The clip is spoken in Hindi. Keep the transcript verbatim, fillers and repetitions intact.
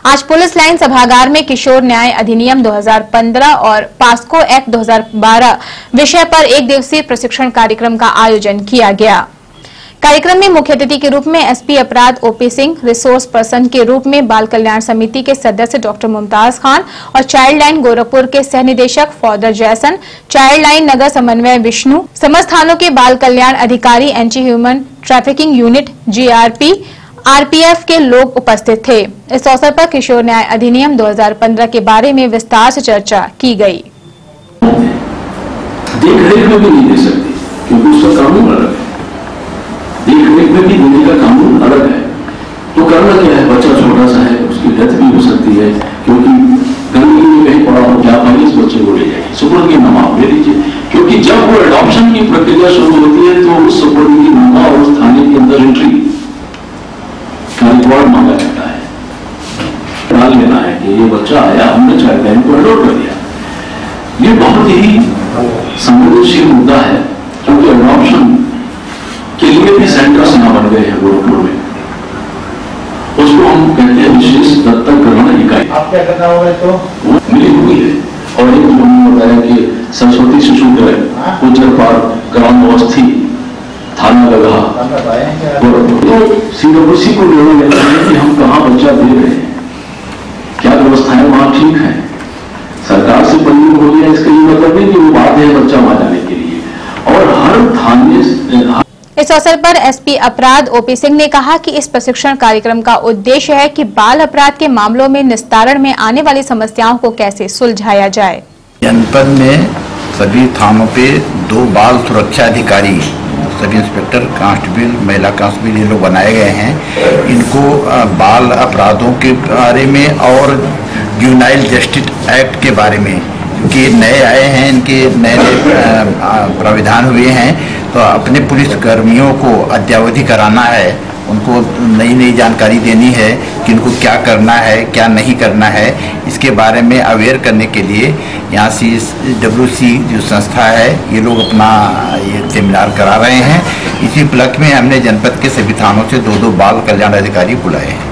आज पुलिस लाइन सभागार में किशोर न्याय अधिनियम दो हज़ार पंद्रह और पास्को एक्ट दो हज़ार बारह विषय पर एक दिवसीय प्रशिक्षण कार्यक्रम का आयोजन किया गया। कार्यक्रम में मुख्य अतिथि के रूप में एसपी अपराध ओपी सिंह, रिसोर्स पर्सन के रूप में बाल कल्याण समिति के सदस्य डॉक्टर मुमताज खान और चाइल्ड लाइन गोरखपुर के सह निदेशक फादर जैसन, चाइल्ड लाइन नगर समन्वय विष्णु, समस्त थानों के बाल कल्याण अधिकारी, anti human trafficking unit, GRP, RPF के लोग उपस्थित थे। इस अवसर पर किशोर न्याय अधिनियम दो हज़ार पंद्रह के बारे में विस्तार से चर्चा की गई। देख रेख में भी नहीं दे सकते क्योंकि उसका कानून अलग है। देख रेख में भी देने का कानून अलग है। तो करना क्या है, बच्चा छोटा सा है, उसकी डेथ भी हो सकती है क्योंकि गंदगी में कहीं पड़ा हो, क्या पाएंगे इस बच्चे को ले जाएंगे, सुपुर्द की नामा ले लीजिए। क्योंकि जब वो एडॉप्शन की प्रक्रिया शुरू होती है तो उस सुपुर्द की नामा और उस थाने के अंदर एंट्री रिकॉर्ड मांगा जाता है, डाल लेना है कि ये बच्चा आया, हमने चाइल्ड लाइन को अलॉट कर दिया। ये बहुत ही संवेदनशील मुद्दा है क्योंकि एडॉप्शन के लिए भी सेंटर्स यहाँ बन गए हैं गोरखपुर में। उसको हम कहते हैं विशेष दत्तक ग्रहण इकाई। आप क्या करना होगा तो मिली हुई है। और एक जो हमने बताया कि सरस्वती शिशु गृह उज्जर पार्क ग्राम अवस्थी थाना लगा तो सीडब्ल्यूसी को निर्णय लेना है कि हम कहाँ बच्चा दे रहे हैं, क्या व्यवस्थाएं वहां ठीक है। सरकार से मंजूर हो गया इसका ये मतलब नहीं कि वो बात है बच्चा वहां जाने के लिए। और हर थाने इस अवसर पर एसपी अपराध ओपी सिंह ने कहा कि इस प्रशिक्षण कार्यक्रम का उद्देश्य है कि बाल अपराध के मामलों में निस्तारण में आने वाली समस्याओं को कैसे सुलझाया जाए। जनपद में सभी थानों पे दो बाल सुरक्षा अधिकारी, सब इंस्पेक्टर, कांस्टेबल, महिला कांस्टेबल ये लोग बनाए गए हैं। इनको बाल अपराधों के बारे में और जुवेनाइल जस्टिस एक्ट के बारे में, क्योंकि नए आए हैं, इनके नए नए प्राविधान हुए हैं, तो अपने पुलिस कर्मियों को अद्यावधि कराना है, उनको नई नई जानकारी देनी है कि इनको क्या करना है, क्या नहीं करना है। इसके बारे में अवेयर करने के लिए यहाँ सी डब्ल्यू सी जो संस्था है ये लोग अपना ये सेमिनार करा रहे हैं। इसी उपलक्ष्य में हमने जनपद के सभी थानों से दो दो बाल कल्याण अधिकारी बुलाए हैं।